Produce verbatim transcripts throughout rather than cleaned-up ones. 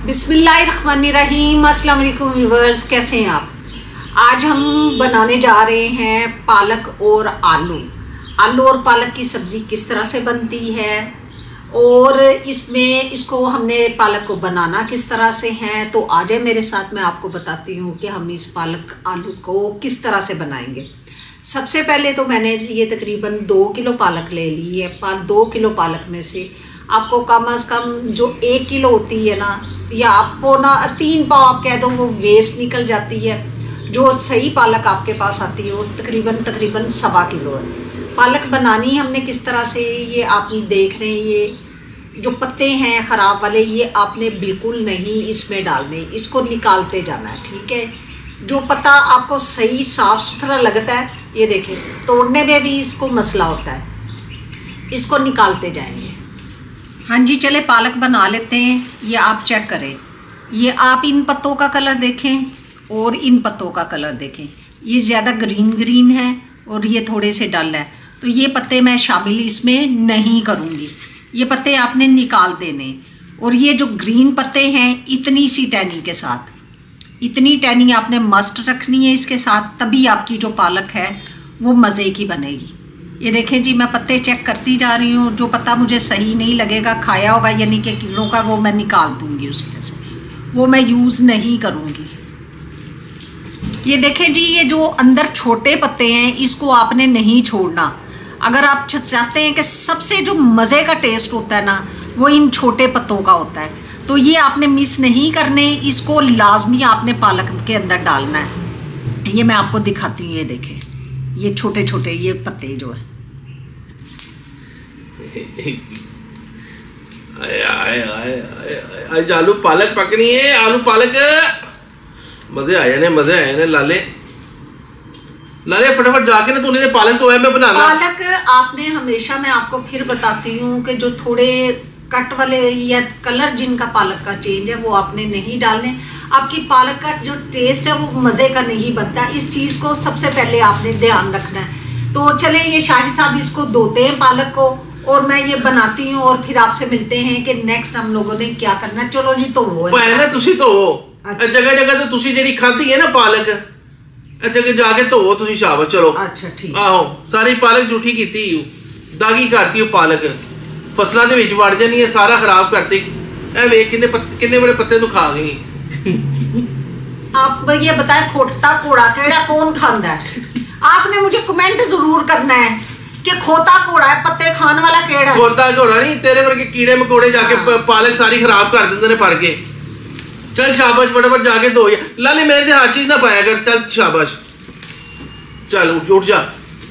बिस्मिल्लाहिर्रहमानिर्रहीम। अस्सलाम वालेकुम व्यूअर्स, कैसे हैं आप। आज हम बनाने जा रहे हैं पालक और आलू आलू और पालक की सब्ज़ी किस तरह से बनती है और इसमें इसको हमने पालक को बनाना किस तरह से है। तो आ जाए मेरे साथ, मैं आपको बताती हूँ कि हम इस पालक आलू को किस तरह से बनाएंगे। सबसे पहले तो मैंने ये तकरीबन दो किलो पालक ले ली है। पर दो किलो पालक में से आपको कम अज़ कम जो एक किलो होती है ना, या आपको ना तीन पाव आप कह दो, वो वेस्ट निकल जाती है। जो सही पालक आपके पास आती है वो तकरीबन तकरीबन सवा किलो है। पालक बनानी हमने किस तरह से, ये आप देख रहे हैं, ये जो पत्ते हैं ख़राब वाले, ये आपने बिल्कुल नहीं इसमें डालने, इसको निकालते जाना है, ठीक है। जो पत्ता आपको सही साफ़ सुथरा लगता है, ये देखें, तोड़ने में भी इसको मसला होता है, इसको निकालते जाएंगे। हाँ जी, चले पालक बना लेते हैं। ये आप चेक करें, ये आप इन पत्तों का कलर देखें और इन पत्तों का कलर देखें, ये ज़्यादा ग्रीन ग्रीन है और ये थोड़े से डल है। तो ये पत्ते मैं शामिल इसमें नहीं करूँगी, ये पत्ते आपने निकाल देने। और ये जो ग्रीन पत्ते हैं, इतनी सी टैनी के साथ, इतनी टैनी आपने मस्ट रखनी है इसके साथ, तभी आपकी जो पालक है वो मज़े की बनेगी। ये देखें जी, मैं पत्ते चेक करती जा रही हूँ। जो पत्ता मुझे सही नहीं लगेगा, खाया होगा यानी कि कीड़ों का, वो मैं निकाल दूँगी उसमें से, वो मैं यूज़ नहीं करूँगी। ये देखें जी, ये जो अंदर छोटे पत्ते हैं, इसको आपने नहीं छोड़ना। अगर आप चाहते हैं कि सबसे जो मज़े का टेस्ट होता है ना, वो इन छोटे पत्तों का होता है, तो ये आपने मिस नहीं करने, इसको लाजमी आपने पालक के अंदर डालना है। ये मैं आपको दिखाती हूँ, ये देखें, ये छोटे छोटे ये पत्ते जो है। आए आए आए आए आज आलू पालक पकनी है, आलू पालक मजे आए ने, मजे आए ने। लाले लाले फटाफट जाके ना, तूने पालक तो है मैं बनाना। पालक आपने हमेशा, मैं आपको फिर बताती हूँ कि जो थोड़े कट वाले या कलर जिनका पालक का चेंज है, वो आपने नहीं डालने। आपकी पालक का जो टेस्ट है वो मज़े का नहीं बनता। इस चीज़ को सबसे पहले आपने ध्यान रखना है। तो चले, ये शाहिद साहब इसको धोते हैं पालक को, और मैं ये बनाती हूँ और फिर आपसे मिलते हैं कि नेक्स्ट हम लोगों ने क्या करना है। चलो जी, तो वो है ना, तुसी तो जगह जगह तो तुसी जेडी खाती है ना पालक, जगह जाके धोवो तुसी, शाबाश। चलो अच्छा ठीक। आहो, सारी पालक झूठी कीती, दागी करती पालक, फसलों के विच वड़ जानी है, सारा खराब करती। ए वेख किन्ने किन्ने बड़े पत्ते तू खा गई। आप ये बताएं, खोटा कोड़ा केड़ा कौन खांदा है? आपने मुझे कमेंट जरूर करना है कि खोता कोड़ा है, पत्ते खाने वाला केड़ा है। खोता कोड़ा नहीं, तेरे वर्गे कीड़े मकोड़े जाके हाँ। पालक सारी खराब कर देंगे ने फड़ के। चल शाबाश, फटाफट जाके धो। लाले मेरे से हर चीज ना पाया कर, चल शाबाश, चल उठ उठ जा,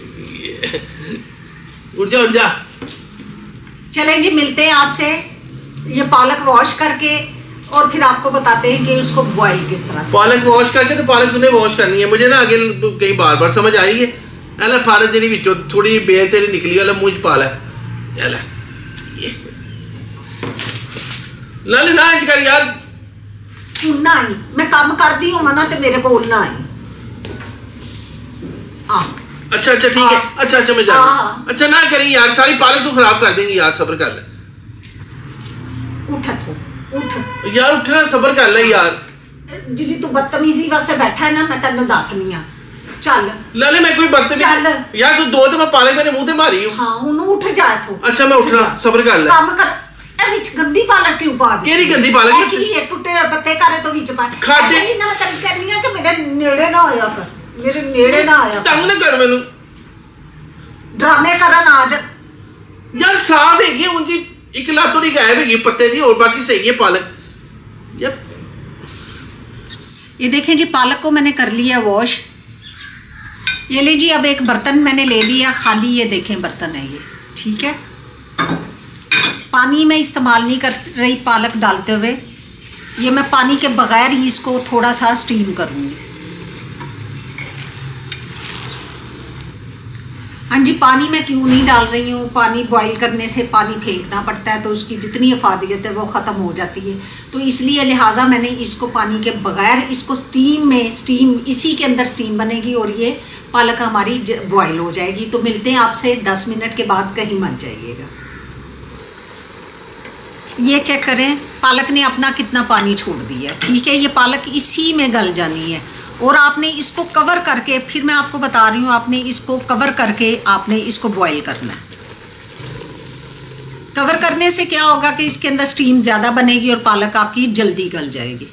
उठ जा उठ जा। चलें जी, मिलते हैं आपसे ये पालक वॉश करके, और फिर आपको बताते हैं कि उसको बॉईल किस तरह से। पालक वॉश करके, तो पालक तूने वॉश करनी है। मुझे ना आगे कहीं बार बार समझ आ रही है। अला फारत जी विचों थोड़ी बेल तेरी निकली, अला मुंह च पा लै। अला ये लाले ना इंज कर यार, ना आई मैं काम करती हूँ मना, तो मेरे को ना आई। आ अच्छा अच्छा ठीक है, अच्छा अच्छा मैं जा रहा हूँ। अच्छा ना करी यार, सारी पालक तो खराब कर देंगी यार, सब्र कर ले। उठ तो उठ यार, उठना सब्र कर ले यार। जी जी, तू बदतमीजी वास्ते बैठा है ना, मैं तेन दसनी आ। चल लाले, मैं कोई बदतमीजी यार, तू दो तो मैं पालक मेरे मुंह ते मारी हूं। हां, हुन उठ जा तू। अच्छा मैं उठना, सब्र कर ले। काम कर। ए विच गंदी पालक क्यों पा दी? केरी गंदी पालक? की ये टूटे पत्ते करे तो विच पा। खाते ऐसे ना कर करनी कि मेरे नेड़े ना आया कर, मेरे नेड़े ना आया। तंग ना कर मेनू, ड्रामे करन आ जा यार। साफ है ये, उनकी एक लात थोड़ी गायब है पत्ते दी, और बाकी सही है पालक। यप, ये देखें जी, पालक को मैंने कर लिया वॉश। ये ले जी, अब एक बर्तन मैंने ले लिया खाली, ये देखें बर्तन है ये, ठीक है। पानी में इस्तेमाल नहीं कर रही पालक डालते हुए, ये मैं पानी के बगैर ही इसको थोड़ा सा स्टीम करूँगी। हाँ जी, पानी मैं क्यों नहीं डाल रही हूँ, पानी बॉईल करने से पानी फेंकना पड़ता है, तो उसकी जितनी अफादियत है वो ख़त्म हो जाती है। तो इसलिए लिहाजा मैंने इसको पानी के बगैर, इसको स्टीम में, स्टीम इसी के अंदर स्टीम बनेगी और ये पालक हमारी बॉईल हो जाएगी। तो मिलते हैं आपसे दस मिनट के बाद, कहीं मत जाइएगा। ये चेक करें, पालक ने अपना कितना पानी छोड़ दिया, ठीक है। ये पालक इसी में गल जानी है और आपने इसको कवर करके, फिर मैं आपको बता रही हूँ, आपने इसको कवर करके आपने इसको बॉईल करना है। कवर करने से क्या होगा कि इसके अंदर स्टीम ज़्यादा बनेगी और पालक आपकी जल्दी गल जाएगी।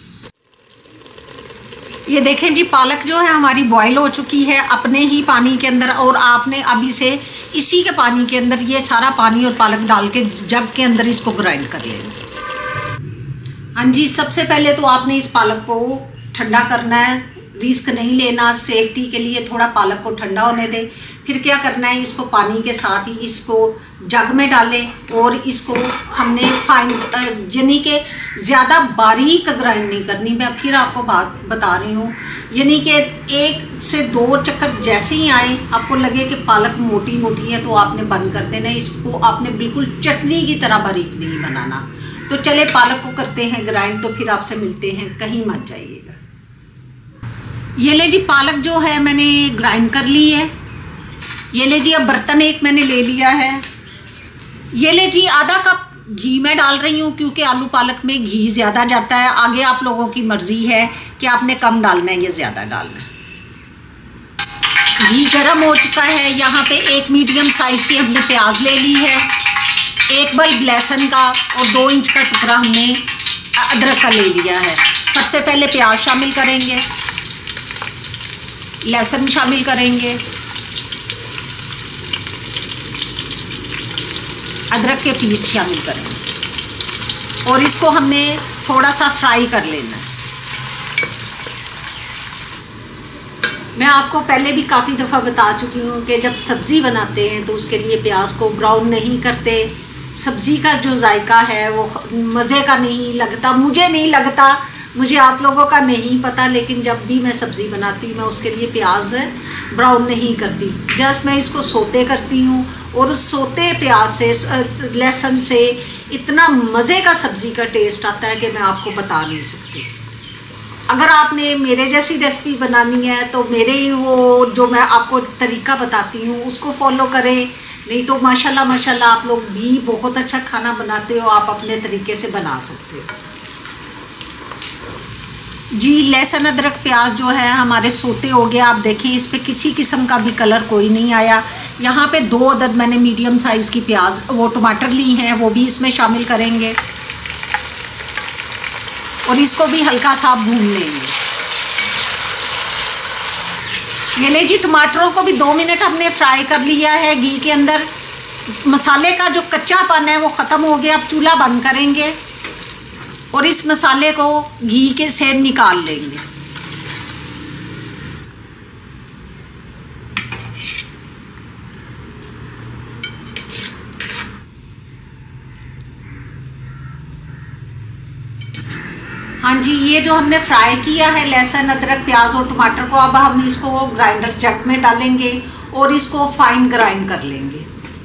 ये देखें जी, पालक जो है हमारी बॉईल हो चुकी है अपने ही पानी के अंदर, और आपने अभी से इसी के पानी के अंदर ये सारा पानी और पालक डाल के जग के अंदर इसको ग्राइंड कर लेंगे। हाँ जी, सबसे पहले तो आपने इस पालक को ठंडा करना है, रिस्क नहीं लेना, सेफ्टी के लिए थोड़ा पालक को ठंडा होने दें। फिर क्या करना है, इसको पानी के साथ ही इसको जग में डालें और इसको हमने फाइन, यानी कि ज़्यादा बारीक ग्राइंड नहीं करनी। मैं फिर आपको बात बता रही हूँ, यानी कि एक से दो चक्कर जैसे ही आए आपको लगे कि पालक मोटी मोटी है तो आपने बंद कर देना। इसको आपने बिल्कुल चटनी की तरह बारीक नहीं बनाना। तो चले पालक को करते हैं ग्राइंड, तो फिर आपसे मिलते हैं, कहीं मत जाइएगा। ये ले जी, पालक जो है मैंने ग्राइंड कर ली है। ये ले जी, अब बर्तन एक मैंने ले लिया है। ये ले जी, आधा कप घी मैं डाल रही हूँ क्योंकि आलू पालक में घी ज़्यादा जाता है। आगे आप लोगों की मर्ज़ी है कि आपने कम डालना है या ज़्यादा डालना है। घी गर्म हो चुका है। यहाँ पे एक मीडियम साइज़ की हमने प्याज ले ली है, एक बल्ब लहसुन का और दो इंच का टुकड़ा हमने अदरक का ले लिया है। सबसे पहले प्याज शामिल करेंगे, लहसुन शामिल करेंगे, अदरक के पीस शामिल करेंगे और इसको हमने थोड़ा सा फ्राई कर लेना है। मैं आपको पहले भी काफ़ी दफ़ा बता चुकी हूँ कि जब सब्ज़ी बनाते हैं तो उसके लिए प्याज को ब्राउन नहीं करते। सब्ज़ी का जो जायका है वो मज़े का नहीं लगता, मुझे नहीं लगता, मुझे आप लोगों का नहीं पता, लेकिन जब भी मैं सब्ज़ी बनाती मैं उसके लिए प्याज ब्राउन नहीं करती। जस्ट मैं इसको सोते करती हूँ और उस सोते प्याज से, लहसुन से इतना मज़े का सब्ज़ी का टेस्ट आता है कि मैं आपको बता नहीं सकती। अगर आपने मेरे जैसी रेसिपी बनानी है तो मेरे ही वो जो मैं आपको तरीका बताती हूँ उसको फॉलो करें, नहीं तो माशाल्लाह माशाल्लाह आप लोग भी बहुत अच्छा खाना बनाते हो, आप अपने तरीके से बना सकते हो। जी, लहसुन अदरक प्याज जो है हमारे सोते हो गया। आप देखें इस पे किसी किस्म का भी कलर कोई नहीं आया। यहाँ पे दो अदद मैंने मीडियम साइज़ की प्याज वो टमाटर ली हैं, वो भी इसमें शामिल करेंगे और इसको भी हल्का सा भून लेंगे। ये ले जी, टमाटरों को भी दो मिनट हमने फ्राई कर लिया है घी के अंदर। मसाले का जो कच्चापन है वो ख़त्म हो गया। अब चूल्हा बंद करेंगे और इस मसाले को घी के से निकाल लेंगे। हाँ जी, ये जो हमने फ्राई किया है लहसुन अदरक प्याज और टमाटर को, अब हम इसको ग्राइंडर जग में डालेंगे और इसको फाइन ग्राइंड कर लेंगे।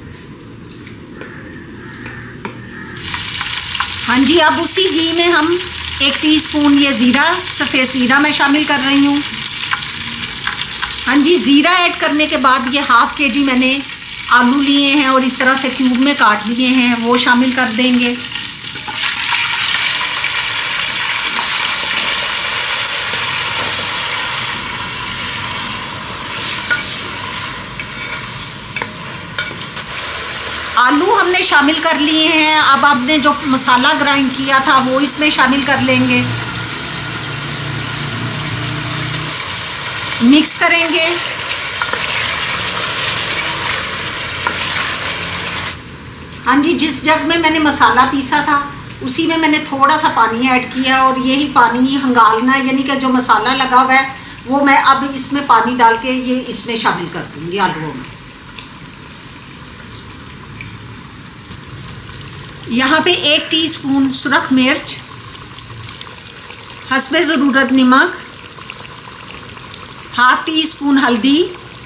हाँ जी, अब उसी घी में हम एक टीस्पून ये ज़ीरा, सफ़ेद ज़ीरा मैं शामिल कर रही हूँ। हाँ जी, ज़ीरा ऐड करने के बाद ये हाफ़ के जी मैंने आलू लिए हैं और इस तरह से क्यूब में काट लिए हैं, वो शामिल कर देंगे। आलू हमने शामिल कर लिए हैं। अब आपने जो मसाला ग्राइंड किया था वो इसमें शामिल कर लेंगे, मिक्स करेंगे। हाँ जी, जिस जग में मैंने मसाला पीसा था उसी में मैंने थोड़ा सा पानी ऐड किया और यही पानी हंगालना, यानी कि जो मसाला लगा हुआ है वो मैं अब इसमें पानी डाल के ये इसमें शामिल कर दूँगी आलूओं में। यहाँ पे एक टीस्पून सुरख मिर्च, हस्बे ज़रूरत नमक, हाफ़ टी स्पून हल्दी,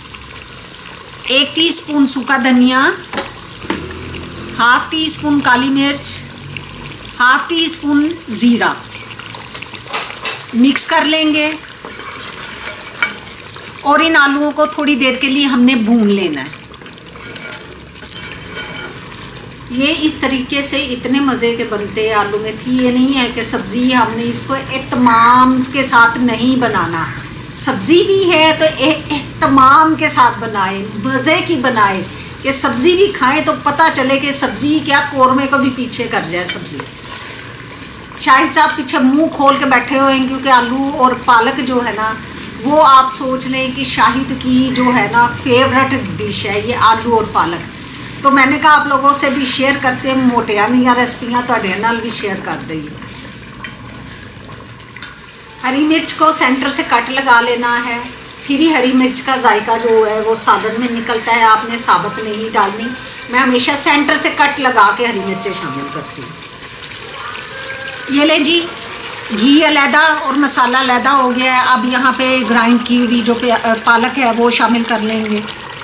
एक टीस्पून सूखा धनिया, हाफ़ टी स्पून काली मिर्च, हाफ़ टी स्पून ज़ीरा मिक्स कर लेंगे और इन आलूओं को थोड़ी देर के लिए हमने भून लेना है। ये इस तरीके से इतने मज़े के बनते हैं आलू मेथी। ये नहीं है कि सब्ज़ी हमने इसको एहतमाम के साथ नहीं बनाना, सब्ज़ी भी है तो एहतमाम के साथ बनाए, मज़े की बनाए कि सब्ज़ी भी खाएं तो पता चले कि सब्ज़ी क्या कौरमे को भी पीछे कर जाए सब्ज़ी। शाहिद साहब पीछे मुंह खोल के बैठे हुए हैं क्योंकि आलू और पालक जो है ना वो आप सोच लें कि शाहिद की जो है ना फेवरेट डिश है ये आलू और पालक। तो मैंने कहा आप लोगों से भी शेयर करते हैं, मोटिया दियाँ रेसिपियाँ तुहाडे नाल भी शेयर कर देंगे। हरी मिर्च को सेंटर से कट लगा लेना है, फिर ही हरी मिर्च का जायका जो है वो सालन में निकलता है, आपने साबुत नहीं डालनी। मैं हमेशा सेंटर से कट लगा के हरी मिर्चें शामिल करती हूँ। ये ले जी, घी अलहदा और मसाला अलहदा हो गया है। अब यहाँ पे ग्राइंड की हुई जो पालक है वो शामिल कर लेंगे,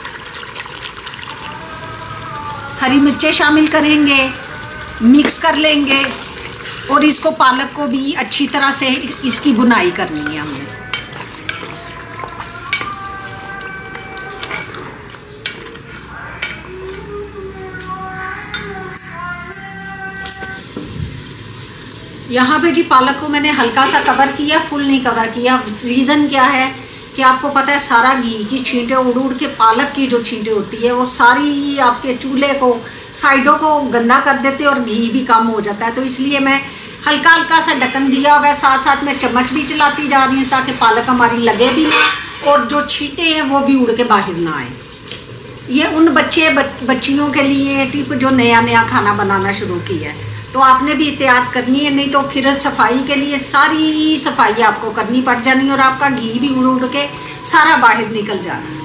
हरी मिर्चें शामिल करेंगे, मिक्स कर लेंगे और इसको पालक को भी अच्छी तरह से इसकी बुनाई करनी है हमने। यहाँ पे जी पालक को मैंने हल्का सा कवर किया, फुल नहीं कवर किया। रीज़न क्या है कि आपको पता है सारा घी की छींटे उड़ उड़ के पालक की जो छींटे होती है वो सारी आपके चूल्हे को साइडों को गंदा कर देते और घी भी कम हो जाता है। तो इसलिए मैं हल्का हल्का सा ढक्कन दिया हुआ है, साथ साथ में चम्मच भी चलाती जा रही हूँ ताकि पालक हमारी लगे भी ना और जो छींटे हैं वो भी उड़ के बाहर ना आए। ये उन बच्चे बच, बच्चियों के लिए टिप जो नया नया खाना बनाना शुरू किया है, तो आपने भी एहतियात करनी है, नहीं तो फिर सफाई के लिए सारी सफाई आपको करनी पड़ जानी और आपका घी भी उड़ उड़ के सारा बाहर निकल जाना।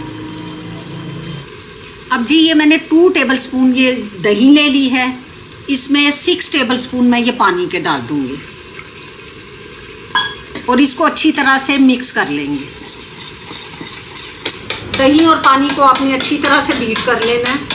अब जी ये मैंने टू टेबल स्पून ये दही ले ली है, इसमें सिक्स टेबल स्पून मैं ये पानी के डाल दूँगी और इसको अच्छी तरह से मिक्स कर लेंगे। दही और पानी को आपने अच्छी तरह से बीट कर लेना है।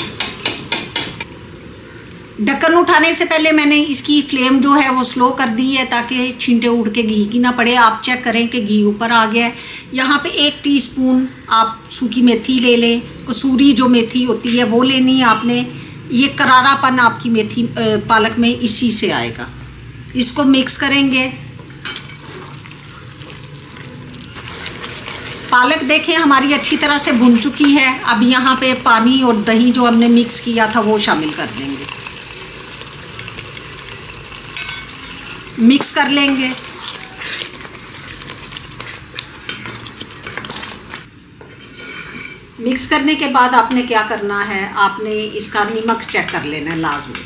ढक्कन उठाने से पहले मैंने इसकी फ्लेम जो है वो स्लो कर दी है ताकि छींटे उड़ के घी की ना पड़े। आप चेक करें कि घी ऊपर आ गया है। यहाँ पे एक टीस्पून आप सूखी मेथी ले लें, कसूरी जो मेथी होती है वो लेनी है आपने। ये करारापन आपकी मेथी पालक में इसी से आएगा। इसको मिक्स करेंगे। पालक देखें हमारी अच्छी तरह से भुन चुकी है। अब यहाँ पे पानी और दही जो हमने मिक्स किया था वो शामिल कर देंगे, मिक्स कर लेंगे। मिक्स करने के बाद आपने क्या करना है, आपने इसका नमक चेक कर लेना है लाजमी।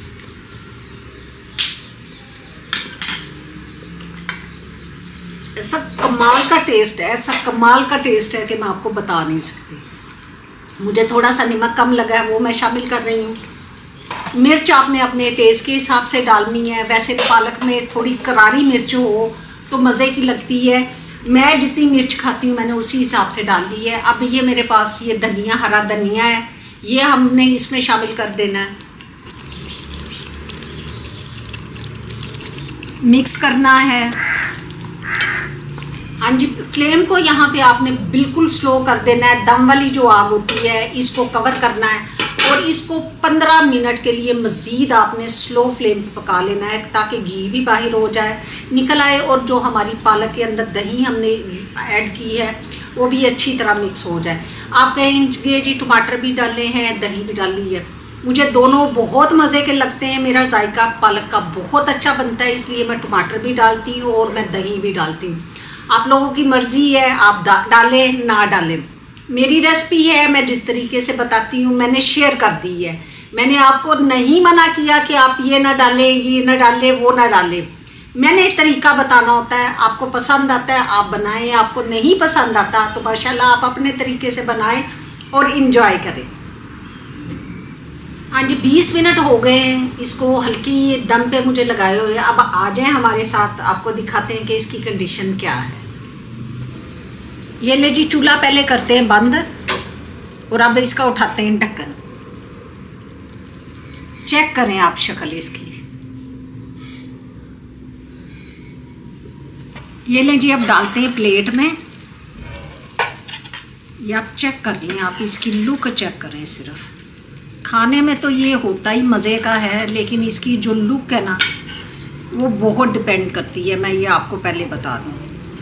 ऐसा कमाल का टेस्ट है, ऐसा कमाल का टेस्ट है कि मैं आपको बता नहीं सकती। मुझे थोड़ा सा नमक कम लगा है वो मैं शामिल कर रही हूँ। मिर्च आपने अपने टेस्ट के हिसाब से डालनी है। वैसे पालक में थोड़ी करारी मिर्च हो तो मज़े की लगती है। मैं जितनी मिर्च खाती हूँ मैंने उसी हिसाब से डाल ली है। अब ये मेरे पास ये धनिया, हरा धनिया है, ये हमने इसमें शामिल कर देना है, मिक्स करना है। हाँ जी, फ्लेम को यहाँ पे आपने बिल्कुल स्लो कर देना है। दम वाली जो आग होती है इसको कवर करना है और इसको पंद्रह मिनट के लिए मज़ीद आपने स्लो फ्लेम पे पका लेना है ताकि घी भी बाहर हो जाए, निकल आए और जो हमारी पालक के अंदर दही हमने ऐड की है वो भी अच्छी तरह मिक्स हो जाए। आप कहेंगे जी टमाटर भी डाले हैं, दही भी डाली है। मुझे दोनों बहुत मज़े के लगते हैं। मेरा जायका पालक का बहुत अच्छा बनता है, इसलिए मैं टमाटर भी डालती हूँ और मैं दही भी डालती हूँ। आप लोगों की मर्ज़ी है, आप डालें ना डालें। मेरी रेसिपी है, मैं जिस तरीके से बताती हूँ मैंने शेयर कर दी है। मैंने आपको नहीं मना किया कि आप ये ना डालें, ये ना डालें, वो ना डालें। मैंने एक तरीका बताना होता है। आपको पसंद आता है आप बनाएं, आपको नहीं पसंद आता तो माशाल्लाह आप अपने तरीके से बनाएं और इन्जॉय करें। हाँ जी, बीस मिनट हो गए हैं इसको हल्की दम पे मुझे लगाए हुए। अब आ जाएं हमारे साथ, आपको दिखाते हैं कि इसकी कंडीशन क्या है। ये ले जी, चूल्हा पहले करते हैं बंद और अब इसका उठाते हैं ढक्कन। चेक करें आप शक्ल इसकी। ये ले जी, अब डालते हैं प्लेट में। ये आप चेक कर लें, आप इसकी लुक चेक करें सिर्फ। खाने में तो ये होता ही मज़े का है, लेकिन इसकी जो लुक है ना वो बहुत डिपेंड करती है। मैं ये आपको पहले बता दूँ,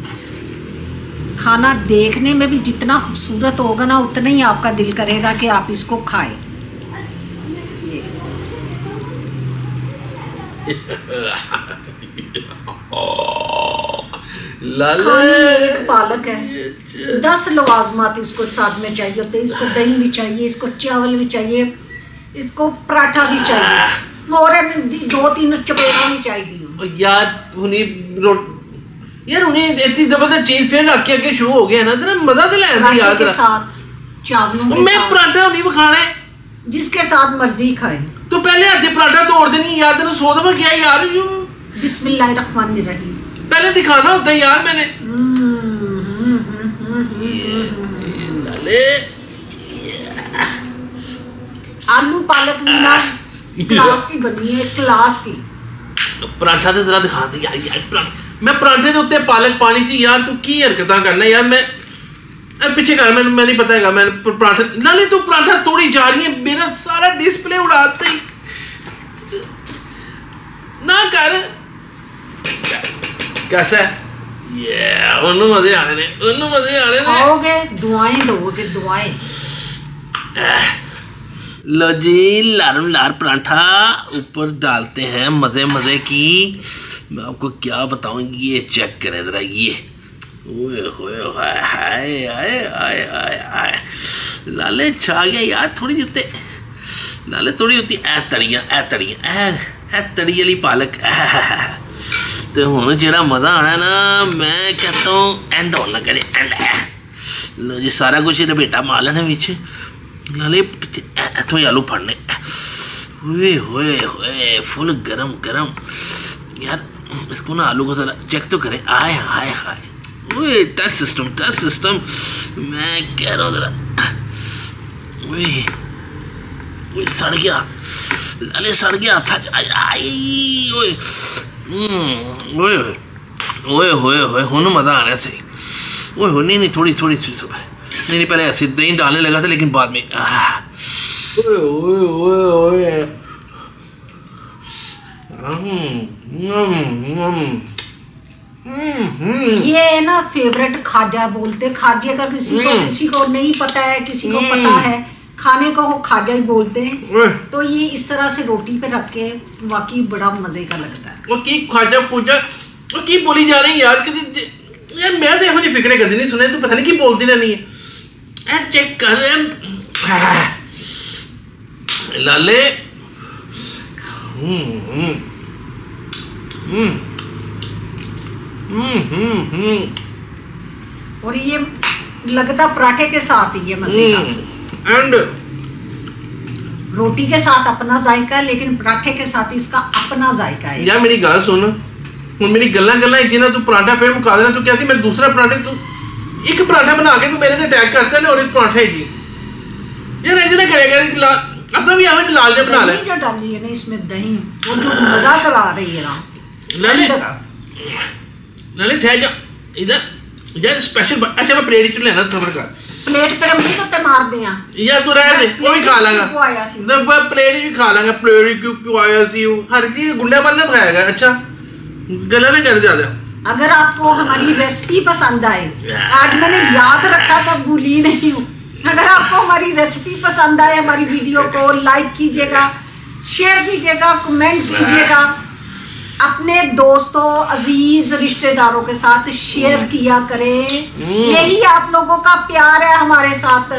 खाना देखने में भी जितना खूबसूरत होगा ना उतना ही आपका दिल करेगा कि आप इसको खाएं। एक पालक है, दस लवाजमात इसको साथ में चाहिए होते हैं। इसको दही भी चाहिए, इसको चावल भी चाहिए, इसको पराठा भी चाहिए और दो तीन चपेड़ा भी चाहिए यार। उन्हीं रोट यार उन्हें इतनी जबरदस्त चीज फिर रख के शुरू हो गया ना, तेरा मजा तो लेना यार के साथ चावलों के मैं साथ। पराठा नहीं खाना है, जिसके साथ मर्जी खाए। तो पहले आधे पराठा तोड़ देनी यार, तेरा सौ दफा किया यार। बिस्मिल्लाहिर्रहमानिर्रहीम पहले दिखाना होता है यार मैंने। आलू पालक ना क्लास की बनी है, क्लास की। पराठा तो जरा दिखा दे यार, यार मैं पराठे के उत्ते पालक पानी सी यार, तू की हरकत करना यार। मैं पीछे कर, मैं मैं नहीं पता है मैं पराठा नाले तू पराठा तोड़ी जा रही है, मेरा सारा डिस्प्ले उड़ाते ही ना कर। कैसा है ये? उन्हों मजे आने ने, उन्हों मजे आने ने। खाओगे दुआएं दोगे, दुआएं। लो जी लार लार पराठा ऊपर डालते हैं मजे मजे की। मैं आपको क्या बताऊं, ये चेक करें जरा, ये ओए होए हाय हाय हाय हाय हाय हाय लाले छा गया यार। थोड़ी जिते लाले थोड़ी होती ऐ तड़ियां ऐ तड़ियां ऐ ऐ तड़ी वाली पालक। तो हुण जेड़ा मजा आना ना, मैं कहता हूँ एंड होना करे एंड। लो जी सारा कुछ लपेटा मार लेना बिच, नाले इथों ही आलू फड़ने। ओए होए होए फुल गरम गरम यार। इसको ना आलू को जरा चेक तो करें। आए हाय हाय ओए टच सिस्टम टच सिस्टम। मैं कह रहा हूँ जरा, ओए ओए सड़ गया लाले, सड़ गया था। आई ओए ओए ओए ओए ओए हुन मजा आना सही। ओए हो नहीं नहीं थोड़ी थोड़ी सी सब नहीं नहीं पहले ऐसे दही डालने लगा था, लेकिन बाद में ओए ओए ओए ओए ये ना फेवरेट खाजा बोलते। खाजे का किसी को किसी को नहीं पता है, किसी को पता है, खाने को खाजा ही बोलते हैं। तो ये इस तरह से रोटी पे रख के वाकई बड़ा मजे का लगता है। वो की खाजा पूजा वो की बोली जा रही यार कि यार मैं तो यहो जी फिक्रे कदी नहीं सुने, तो पता नहीं की बोलती रहनी है। ए चेक कर लाले। हम्म हम्म हम्म हम्म हम्म और ये लगता पराठे के साथ ही है मजे का। एंड रोटी के साथ अपना जायका है, लेकिन पराठे के साथ इसका अपना जायका है। यार मेरी गल सुन, हुन मेरी गल्ला गल्ला है कि ना तू पराठा फिर मुका देना। तू क्या सी मैं दूसरा पराठा तू एक पराठा बना के तू मेरे से अटैक करता है ना, और एक पराठा है जी यार ऐसे ना करेगा। अपना भी आवे लाल जा बना ले। जो डाली है ना इसमें दही, वो जो मजा करा रही है ना। लाले लाले ठहर जा इधर यार स्पेशल। अच्छा मैं प्लेट च लेना, सबर कर। प्लेट तेरे मुंह तो ते मार दे यार, तू रह दे वो भी खा लांगा। मैं प्लेट भी खा लांगा। प्लेट क्यों क्यों आया सी हर चीज गुंडा बनना खाएगा। अच्छा गला नहीं कर ज्यादा। अगर आपको हमारी रेसिपी पसंद आए, आज मैंने याद रखा था भूली नहीं हूँ। अगर आपको हमारी रेसिपी पसंद आए, हमारी वीडियो को लाइक कीजिएगा, शेयर कीजिएगा, कमेंट कीजिएगा, अपने दोस्तों अजीज रिश्तेदारों के साथ शेयर किया करें। यही आप लोगों का प्यार है हमारे साथ।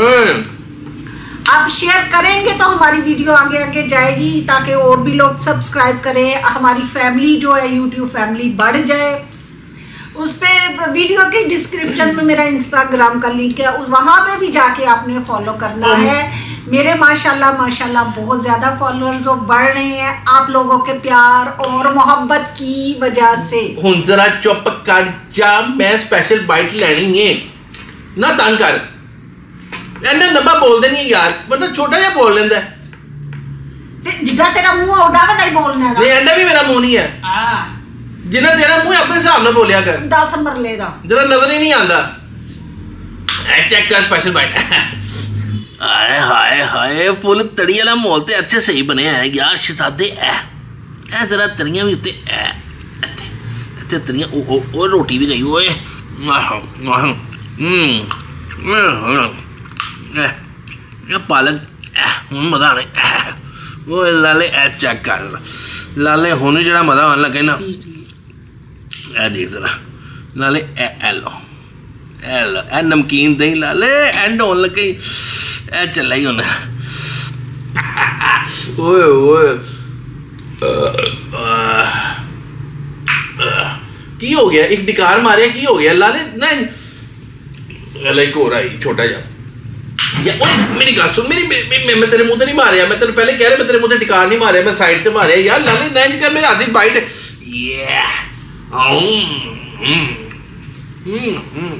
आप शेयर करेंगे तो हमारी वीडियो आगे आगे जाएगी, ताकि और भी लोग सब्सक्राइब करें, हमारी फैमिली जो है यूट्यूब फैमिली बढ़ जाए। उस पे वीडियो के डिस्क्रिप्शन में मेरा इंस्टाग्राम का लिंक है, वहाँ पे भी जाके आपने फॉलो करना है। मेरे माशाल्लाह माशाल्लाह बहुत ज़्यादा फॉलोअर्स बढ़ रहे हैं आप लोगों के प्यार और मोहब्बत की वजह से। हुन जरा चुप कर जा, मैं स्पेशल बाइट लेनी है ना, तंग कर। एंडा लंबा बोल देनी है यार, मतलब छोटा या बोल लेंदा है। जितना तेरा मुंह ओडा का नहीं बोलना है। नहीं एंडा भी मेरा मुंह नहीं है। हां जिन्ना तेरा मुंह अपने हिसाब ਨਾਲ बोलिया कर। दस मरले दा जरा नजर ही नहीं आंदा। चेक कर स्पेशल बाइट। हाय हाय हाय फुल तड़ी वाला माहौल तो अच्छे सही बने है यार शहजादे। ऐ जरा तड़ियां भी उत्ते इत्थे तड़ियां ओ रोटी भी गई ओए पालक हूँ मजा आने वो लाले ऐ चेक कर लाले हुन जरा मजा आने लगे ना ऐ देख जरा लाले ऐ ऐ लो ऐ लो ऐ नमकीन दही लाले एंड होने लगे ऐ चला ही होना ओए ओए की हो गया एक डिकार मारे की हो गया लाले नहीं लाइक हो रहा है छोटा जा या ओए मेरी गल सुन मेरी मैं, मैं तेरे मुंह ते नहीं मारिया मैं तेरे पहले कह रहा मैं तेरे मुंह ते डिकार नहीं मारिया मैं साइड से मारिया यार लाले नहीं कर मेरे हाथ की बाइट ये हम्म हम्म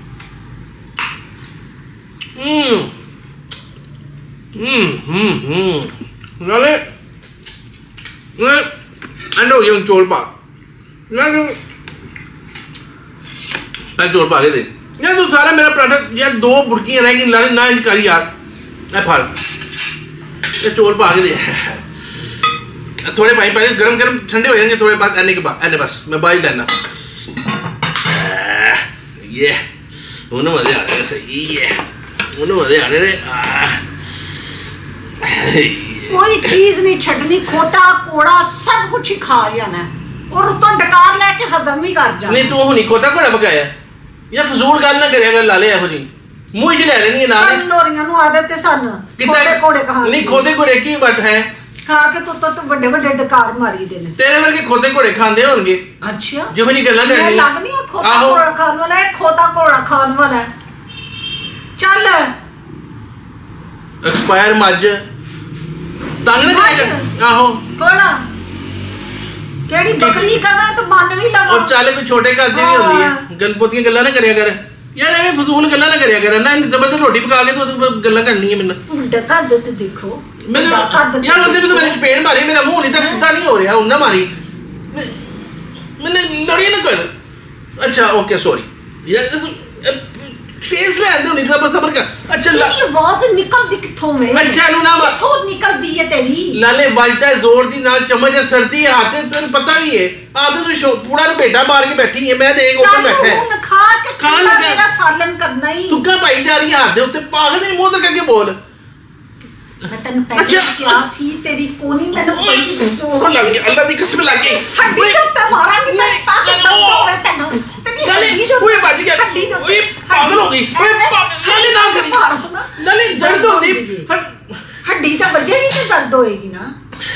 हम्म हम्म हम्म लाले एंड हो गया चोर पा लाले मैं चोर पा के दे यार तो सारा मेरा प्रोडक्ट यार दो बुड़कियां रह गई लाने ना इंज कर यार ए फाड़ ये चोर पा के दे थोड़े भाई पहले गरम गरम ठंडे हो जाएंगे थोड़े बाद आने के बाद आने बस मैं बाई लेना ये उन्हें मजे आ रहे सही है उन्हें मजे आ रहे कोई चीज नहीं छटनी खोटा कोड़ा सब कुछ ही खा जाना और उतो डकार लेके हजम भी कर जा नहीं तू हुनी खोटा कोड़ा पकाया या फजूल गल ना करिया कर लाले ਇਹੋ ਜੀ ਮੂੰਹ ਚ ਲੈ ਲੈਣੀ ਹੈ ਨਾਲ ਲੋਰੀਆਂ ਨੂੰ ਆਦਤ ਹੈ ਸਾਨੂੰ ਖੋਤੇ ਕੋੜੇ ਖਾਣ ਨਹੀਂ ਖੋਤੇ ਕੋੜੇ ਕੀ ਵੱਟ ਹੈ ਖਾ ਕੇ ਤੂੰ ਤਾਂ ਵੱਡੇ ਵੱਡੇ ਡਕਾਰ ਮਾਰੀ ਦੇ ਨੇ ਤੇਰੇ ਵਰਗੇ ਖੋਤੇ ਕੋੜੇ ਖਾਂਦੇ ਹੋਣਗੇ ਅੱਛਾ ਜਿਹੋ ਜੀ ਗੱਲਾਂ ਕਰਨੀ ਲੱਗ ਨਹੀਂ ਖੋਤਾ ਕੋੜਾ ਖਾਣ ਵਾਲਾ ਹੈ ਖੋਤਾ ਕੋੜਾ ਖਾਣ ਵਾਲਾ ਹੈ ਚੱਲ ਐਕਸਪਾਇਰ ਮੱਝ ਤੰਗ ਨਾ ਕਰਿਆ ਆਹੋ ਕੋੜਾ ਕਿਹੜੀ ਬੱਕਰੀ ਕਹਾਂ ਤਾਂ ਮਨ ਵੀ ਲਗਾ ਉਹ ਚੱਲ ਕੋਈ ਛੋਟੇ ਘਰ ਦੀ ਵੀ ਹੁੰਦੀ ਹੈ ਗਲਪੋਤੀਆਂ ਗੱਲਾਂ ਨਾ ਕਰਿਆ ਕਰ ਯਾਰ ਐਵੇਂ ਫਜ਼ੂਲ ਗੱਲਾਂ ਨਾ ਕਰਿਆ ਕਰ ਨਾ ਜ਼ਬਰਦਸਤ ਰੋਟੀ ਪਕਾ ਕੇ ਤੂੰ ਗੱਲਾਂ ਕਰਨੀ ਹੈ ਮੈਨੂੰ ਉਲਟਾ ਕਰ ਦੇ ਤੇ ਦੇਖੋ ਮੈਨੂੰ ਯਾਰ ਉਹਦੇ ਵੀ ਤਾਂ ਮੇਰੇ ਚਪੇੜ ਮਾਰੀ ਮੇਰਾ ਮੂੰਹ ਨਹੀਂ ਤੱਕ ਸਿੱਧਾ ਨਹੀਂ ਹੋ ਰਿਹਾ ਉਹਨਾਂ ਮਾਰੀ मैंने लड़ी ना कर अच्छा ओके सॉरी यार टेस्ट ले आंदे नहीं सबर सबर का अच्छा ये बहुत निकल दी किथों में अच्छा नु ना किथों निकल दी है तेरी लाले वाजता है जोर दी नाल चम्मच सर्दी है हाथ तेरे पता भी है आप तो पूरा ना बेटा मार के बैठी है मैं देख ऊपर बैठा है चल खा के खा मेरा सालन करना ही तू क्या पाई जा रही है हाथ दे उत्ते पागल नहीं मुंह तो करके बोल मैं तन पहले क्या सी तेरी कोनी मैंने ओ लग गया अल्लाह दी कसम लग गई हड्डी तो ते मारा नहीं ताकत होवे तन तेरी हड्डी तो ओए बच गया ओए पागल हो गई ओए लाले ना करी लाले दर्द होती हड्डी तो बजेगी तो दर्द होएगी ना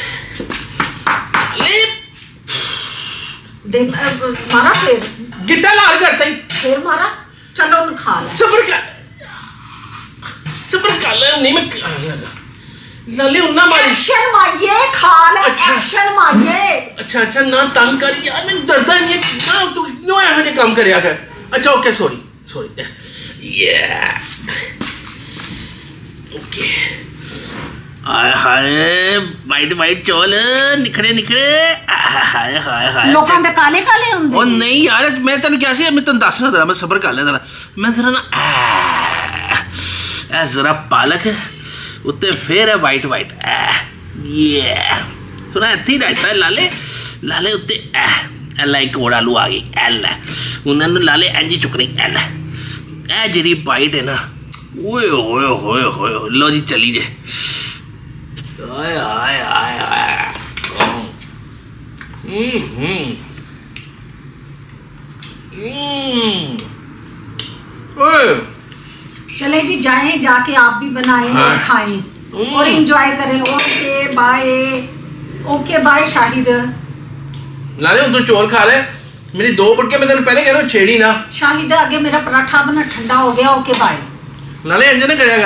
ले देख मारा फिर गिट्टा लाल करता ही फिर मारा चलो न खा ले सबर कर सबर कर ले नहीं मैं लाले उन्ना मारी एक्शन मारिए खा ले एक्शन मारिए अच्छा अच्छा ना तंग कर यार मैं डरता नहीं है ना तू क्यों ऐसे ने काम करया कर अच्छा ओके सॉरी सॉरी ये ओके हाय हाय वाइट वाइट चौल निखड़े निखड़े हाय हाय हाय लोकां दे काले काले हुंदे ओ नहीं यार मैं तन्नू क्या सी मैं तन्नू दसना जरा मैं सबर कर ले जरा मैं जरा ना ए जरा पालक उत्ते फिर है वाइट वाइट ये थोड़ा इत्थे रहता है लाले लाले उत्ते ए लाइक कोड़ा आलू आ गई एल उन्होंने लाले इंज चुकनी एल ए जी बाइट है ना ओए होए होए होए लो जी चली जे आय आय आय आय हम्म हम्म हम्म ओए चले जी जाएं जाके आप भी बनाएं और खाएं और एंजॉय करें okay bye okay bye Shahid लाले तू चौल खा ले मेरी दो बुटके मैं तेरे पहले कह रहा हूं छेड़ी ना शाहिद आगे मेरा पराठा बना ठंडा हो गया ओके बाय लाले इंज ना करेगा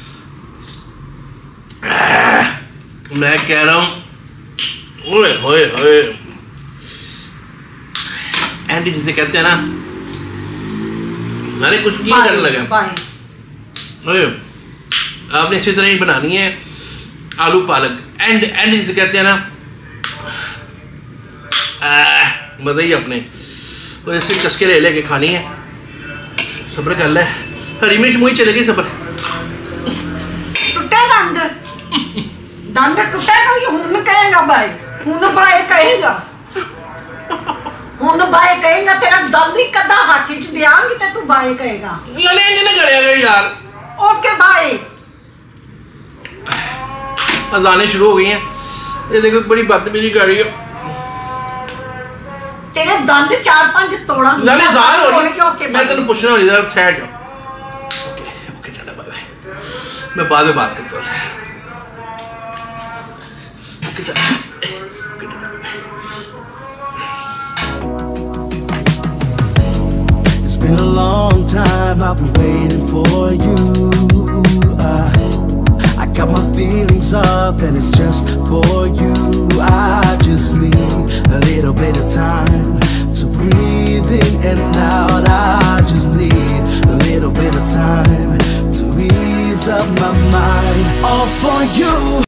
मैं कह रहा हूं ओए होए होए एंडी जिसे कहते हैं ना लाले कुछ नहीं करने लगा बाय आपने इसी तरह ही बनानी है आलू पालक एंड एंड जिसे कहते हैं ना मजा ही अपने और ऐसे चस्के ले लेके खानी है सब्र कर ले हरी मिर्च मुँह चलेगी सब्र दंद टुटेगा ये हुन कहेगा भाई, हुन भाई कहेगा, हुन भाई कहेगा तेरा दंद ही कदा हाथी च दियांगी ते तू भाई कहेगा। लाले इंज ना करेगा यार। ओके भाई। अजानें शुरू हो गई हैं, ये देखो बड़ी बदतमीजी कर रही है। तेरे दंद चार पांच तोड़ा लाले ज़ाहिर हो रही है, मैं तेरे पूछना हो रही है, ठहर जाओ। Okay okay tata bye bye, मैं बाद में बात करता हूँ। Okay tata bye bye. It's been a long time I've been waiting for you. Uh, I got my feelings up and it's just for you. I just need a little bit of time to breathe in and out. I just need a little bit of time to ease up my mind. All for you.